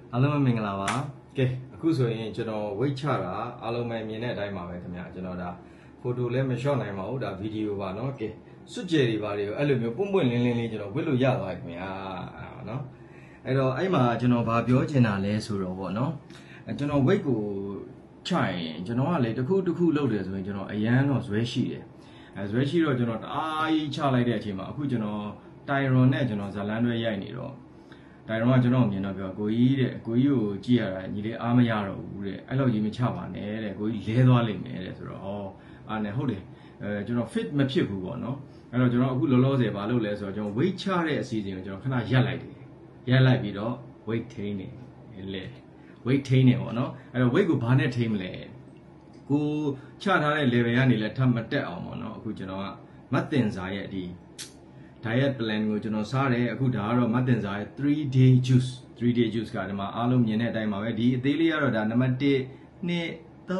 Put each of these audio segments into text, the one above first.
အားလုံးမင်္ဂလာပါကဲအခုဆိုရင်ကျွန်တော်ဝိတ်ချတာအားလုံးပဲမြင်တဲ့အတိုင်းပါပဲခင်ဗျာကျွန်တော်ဒါဖိုတိုလည်းမလျှော့နိုင်ပါဘူးဒါဗီဒီယိုပါเนาะကဲစွတ်ကြယ်တွေပါတွေကိုအဲ့လိုမျိုးပွန့်ပွန့်လင်းလင်းလေးကျွန်တော်ဝစ်လို့ရသွားပြီခင်ဗျာเนาะအဲ့တော့အဲ့မှာကျွန်တော်ဗာပြောချင်တာလဲဆိုတော့ဗောเนาะကျွန်တော်ဝိတ်ကိုချရင်ကျွန်တော်ကလေတစ်ခုလုပ်တယ်ဆိုရင်ကျွန်တော်အရန်တော့ဇွဲရှိတယ်ဇွဲရှိတော့ကျွန်တော်တအားကြီးချလိုက်တဲ့အချိန်မှာအခုကျွန်တော်တိုင်ရွန်နဲ့ကျွန်တော်ဇလန်းတွဲရိုက်နေတော့တိုင်ရွန်ကကျွန်တော်မြင်တော့ပြောကိုကြီးတဲ့ကိုကြီးကိုကြည့်ရတာညီလေးအားမရတော့ဘူးတဲ့အဲ့လိုကြီးမချပါနဲ့တဲ့ကိုကြီးလဲသွားလိမ့်မယ်တဲ့ဆိုတော့အားနဲ့ဟုတ်တယ်ကျွန်တော် fit မဖြစ်ဘူးပေါ့နော်အဲ့တော့ကျွန်တော်အခုလောလောဆယ်ဘာလုပ်လဲဆိုတော့ကျွန်တော် weight ချတဲ့အစီအစဉ်ကိုကျွန်တော်ခဏရပ်လိုက်တယ်ရပ်လိုက်ပြီးတော့ weight ထိန်းနေလေ weight ထိန်းနေပေါ့နော်အဲ့တော့ weight ကိုဘာနဲ့ထိန်းမလဲကိုချထားတဲ့ level ကနေလည်းထပ်မတက်အောင်ပေါ့နော်အခုကျွန်တော်ကမတ်တင်စာရဲ့ဒီ diet plan ကိုကျွန်တော်စားတယ်အခုဒါကတော့မတ်တင်စာရဲ့3 day juice ကဒီမှာအားလုံးမြင်တဲ့အတိုင်းပါပဲဒီအသေးလေးကတော့ဒါနံပါတ်1 2 3 4 5 6 9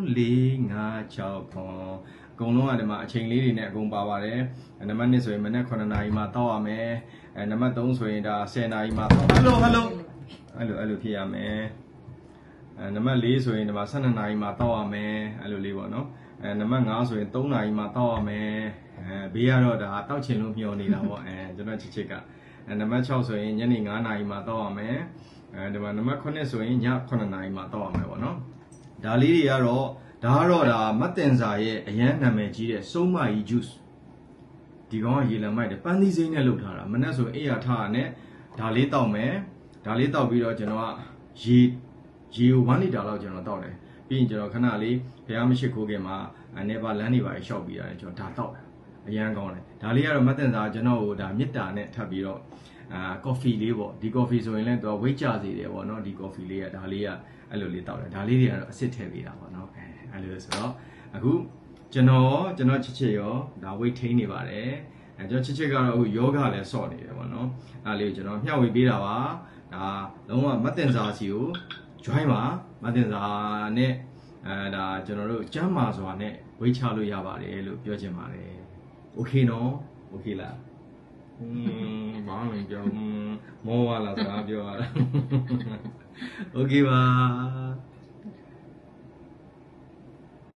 အကုန်လုံးကဒီမှာအချိန်လေးတွေနဲ့အကုန်ပါပါတယ်နံပါတ်2ဆိုရင်မနေ့9နာရီမှတောက်ရမယ်နံပါတ်3ဆိုရင်ဒါ10နာရီမှတောက်ဟယ်လိုအဲ့လိုဖြစ်ရမယ်နံပါတ်4ဆိုရင်ဒီမှာ12နာရီမှတောက်ရမယ်အဲ့လိုလေးပေါ့နော်နံပါတ်5ဆိုရင်3နာရီမှတောက်ရမယ်ဘေးကတော့ဒါတောက်ချင်လို့မျောနေတာပေါ့ကျွန်တော်ချစ်ကနံပါတ်6ဆိုရင်ညနေ9နာရီမှတောက်ရမယ်ဒီမှာနံပါတ်9ဆိုရင်ည9နာရီမှတောက်ရမယ်ပေါ့နော်ဒါလေးတွေကတော့ဒါမတ်တင်စာရဲ့အရန်နာမည်ကြီးတဲ့စိုးမကြီး juice ဒီကောင်ကရေလံမိုက်တယ်ပန်းသီးစိမ်းနဲ့လုပ်ထားတာမနေ့ဆိုအိယာထားရနဲ့ဒါလေးတောက်မယ်ဒါလေးတောက်ပြီးတော့ကျွန်တော်ကရေကို1လီတာလောက်ကျွန်တော်တောက်တယ်ပြီးရင်ကျွန်တော်ခဏလေးဘုရားမရှိခိုးခင်မှာနေပါလမ်းတွေပါရှောက်ပြီးရတယ်ကျွန်တော်ဒါတောက်တယ်အရန်ကောင်းတယ်ဒါလေးကတော့မတ်တင်စာကျွန်တော်ကိုဒါမေတ္တာနဲ့ထပ်ပြီးတော့coffee လေးပေါ့ဒီ coffee ဆိုရင်လည်းသူကဝိတ်ကျစေတယ်ပေါ့နော်ဒီ coffee လေးကဒါလေးကအဲ့လိုလေးတောက်တယ်ဒါလေးတွေကတော့အစ်စ်ထည့်ပေးတာပေါ့နော်အဲ့လိုဆိုတော့အခုကျွန်တော်ချစ်ရောဒါ weight ထိန်းနေပါတယ်ကျွန်တော်ချစ်ကတော့အခုယောဂလည်းဆော့နေတယ်ပေါ့နော်အဲ့လေးကိုကျွန်တော်မျှဝေပေးတာပါဒါလုံးဝမတ်တင်စာစီကို join ပါမတ်တင်စာနဲ့ဒါကျွန်တော်တို့ကျမ်းမာစွာနဲ့ weight ချလို့ရပါတယ်လို့ပြောချင်ပါတယ် okay နော် okay လားဘာလဲပြောမောလာစကားပြောရတာ okay ပါ